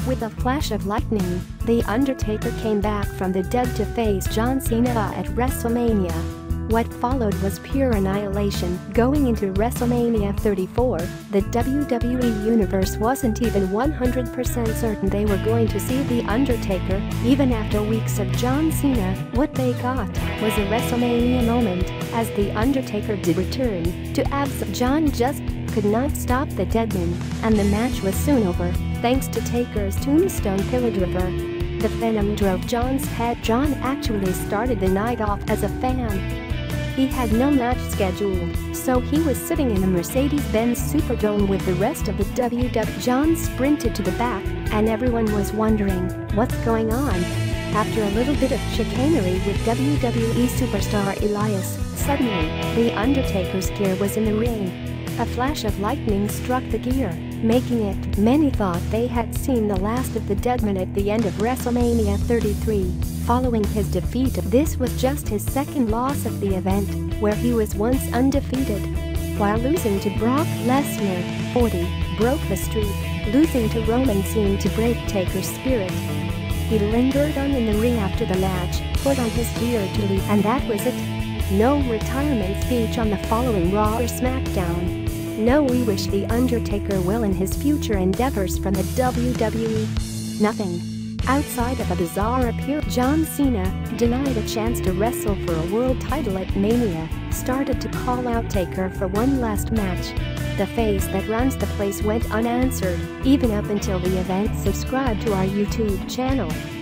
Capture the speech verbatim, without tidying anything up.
With a flash of lightning, The Undertaker came back from the dead to face John Cena at WrestleMania. What followed was pure annihilation. Going into WrestleMania thirty-four, the W W E Universe wasn't even one hundred percent certain they were going to see The Undertaker. Even after weeks of John Cena, what they got was a WrestleMania moment, as The Undertaker did return to abs. John just could not stop the Deadman, and the match was soon over, thanks to Taker's tombstone pillar driver. The Venom drove John's head. John actually started the night off as a fan. He had no match scheduled, so he was sitting in a Mercedes-Benz Superdome with the rest of the W W E. John sprinted to the back, and everyone was wondering, what's going on? After a little bit of chicanery with W W E superstar Elias, suddenly, The Undertaker's gear was in the ring. A flash of lightning struck the gear, making it. Many thought they had seen the last of the Deadman at the end of WrestleMania thirty-three. Following his defeat, this was just his second loss of the event, where he was once undefeated. While losing to Brock Lesnar, forty, broke the streak, losing to Roman seemed to break Taker's spirit. He lingered on in the ring after the match, put on his gear to leave, and that was it. No retirement speech on the following Raw or SmackDown. No "we wish The Undertaker well in his future endeavors" from the W W E. Nothing. Outside of a bizarre appearance, John Cena, denied a chance to wrestle for a world title at Mania, started to call out Taker for one last match. The face that runs the place went unanswered, even up until the event. Subscribe to our YouTube channel.